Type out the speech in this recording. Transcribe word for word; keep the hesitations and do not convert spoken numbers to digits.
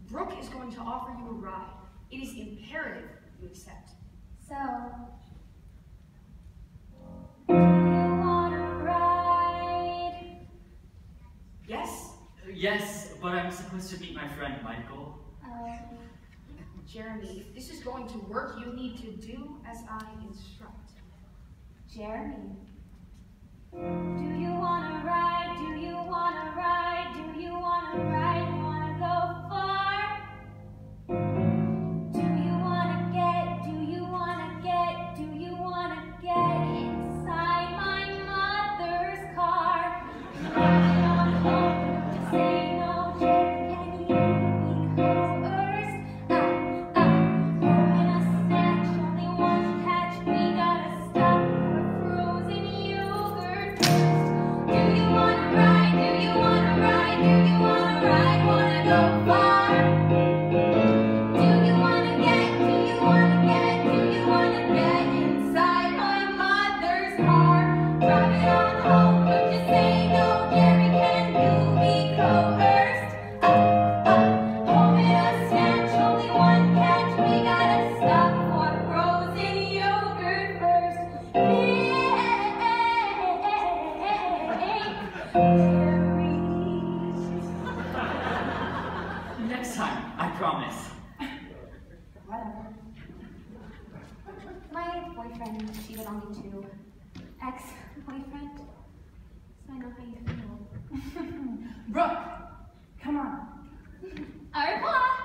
Brooke is going to offer you a ride. It is imperative you accept. So, do you want to ride? Yes? Yes, but I'm supposed to meet my friend Michael. Oh. Jeremy, if this is going to work, you need to do as I instruct. Jeremy, do you want to ride? Do you want to ride? Do you want to ride? Want to go far? Do you want to get? Do you want to get? Do you want to get inside my mother's car? Driving on home, to say no, Jerry, can you be coerced? Ah, ah, holding a snatch, only one catch. We gotta stop for frozen yogurt first. Do you want to ride? Do you want to ride? Do you want to ride? Want to go far? Do you want to get? Do you want to get? Do you want to get inside my mother's car? Driving on home, but you say no, Jerry, can you be coerced? Ah, ah, holding a snatch, only one catch. We gotta stop for frozen yogurt first. Next time, I promise. Whatever. My boyfriend cheated on me too. Ex-boyfriend. So I know how you feel. Brooke, come on. Au revoir!